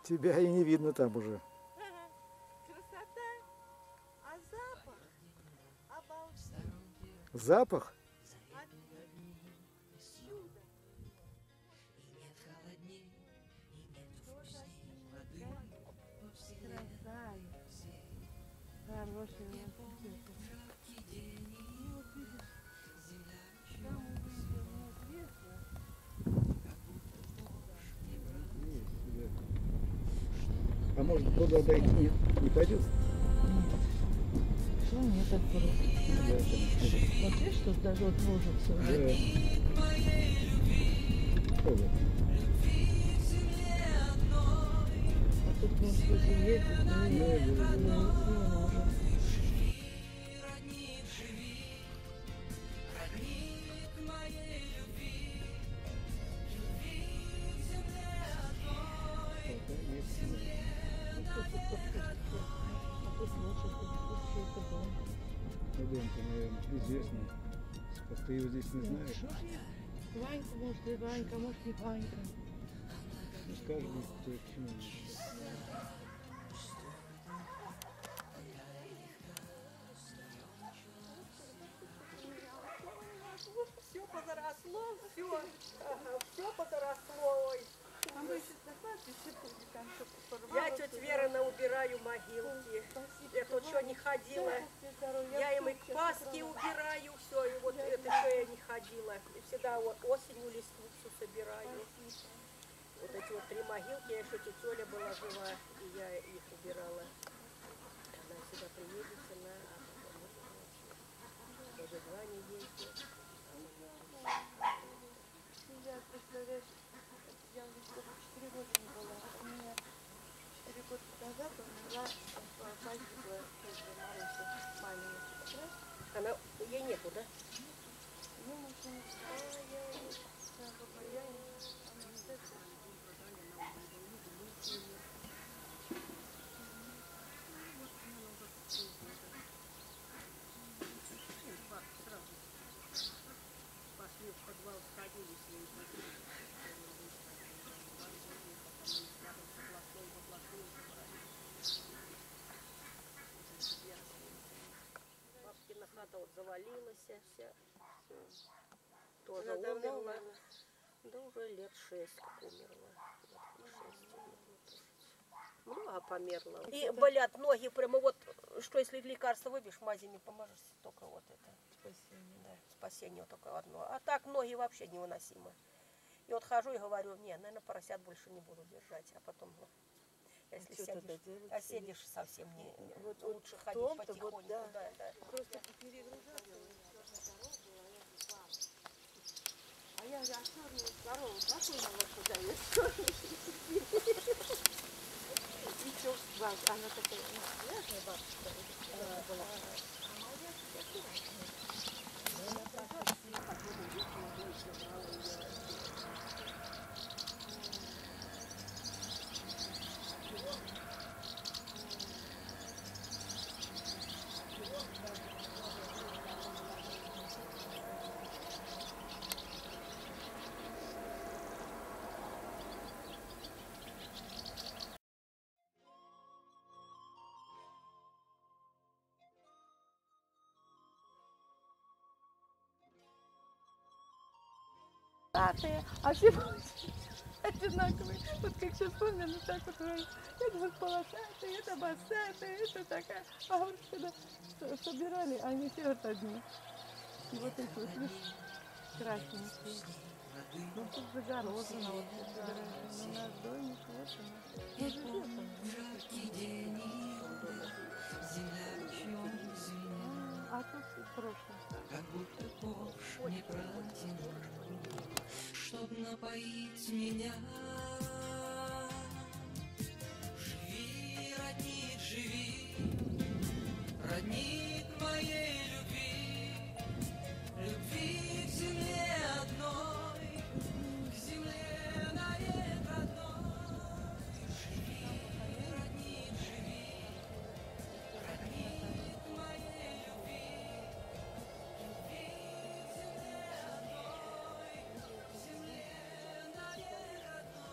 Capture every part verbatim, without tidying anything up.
Тебя и не видно там уже. Красота. А запах? Обалдеть. Запах? Чудо. Красавица. Хороший у нас отец. Ну вот видишь, там увидел неизвестно. А может куда дойти не, не пойдет? Что мне так просто? Да, там, Вот видишь, тут даже вот ложится. да. Ого. А тут может быть и ездить, но не, Да, да, да. не можно. Пока есть. Вот тут вот подпустите. А тут лошадь, тут чей-то дом. Ну, дом-то, наверное, известный. Просто ты его здесь не знаешь. Что ж я? Ванька, может, и Ванька, может, не Ванька. Ну, скажи мне, кто и к чему. Все позаросло, все, ага, все позаросло. Ой. А мы сейчас закладываем, Я тетя Вера убираю могилки. Я тут что не ходила. Я им и к Пасхе убираю, все, и вот это что я не ходила. И всегда вот осенью листву всю собираю. Вот эти вот три могилки, я еще тетя Оля была жива, и я их убирала. Она сюда приедет, она, а потом тоже Ваня ездит. Я, представляешь, я уже сколько, четыре года не была. У меня четыре года назад умерла, погибла тоже Маруся, маленькая, представляешь? Она, ей нету, да? Ну, может, не стала я, да, покаяние, она с этого. Пошли в подвал, сходили с ней, бабкина хата вот завалилась вся, все. Тоже Она давно умерла. умерла? Да уже лет шесть как умерла. Лет шесть умерла тоже. Много померла. И болят ноги прямо вот, что если лекарство выпьешь, мази не поможешь, только вот это. Спасение. Да, спасение только одно. А так ноги вообще невыносимы. И вот хожу и говорю, не, наверное, поросят больше не буду держать. А потом, ну, если А что сядешь, тогда делать? а сядешь совсем не, не- Вот- лучше вот в ходить том-то потихоньку. вот, да. Да, да. Просто перегружаться. А я говорю, а черную корову какой молоко дает? И что, бабушка, она такая, ну, ясная бабушка, она была. А моя а все одинаковые. Вот как сейчас помню, ну так вот говорю, это вот полосатая, это басатая, это такая. А вот когда собирали, они все вот одни. И вот эти вот, видишь, красненькие. Ну тут загорожено, вот все собирали. Ну наш домик, вот она. Ну живет она. А тут в прошлом. Как будто ковш не протянул, чтоб напоить меня. Живи, родник, живи, родник моей любви, любви к земле одной, к земле навек родной. Живи, родник, живи, родник моей любви. Живи в земле одной, в земле навек одной.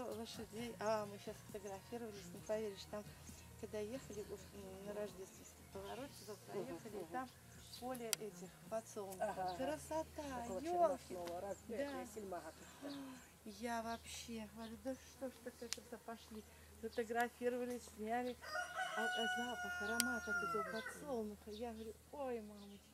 лошадей. А, мы сейчас фотографировались, не поверишь, там, когда ехали уж, м, на рождественский поворот, сюда проехали, и там поле этих подсолнухов. Ага. Красота, Около елки. Черноснова, раз, Да. это, Сельмага тут. Я вообще говорю, да что ж такая красота, пошли. Фотографировались, сняли. А, а запах, аромат от этого подсолнуха. Я говорю, ой, мамочка.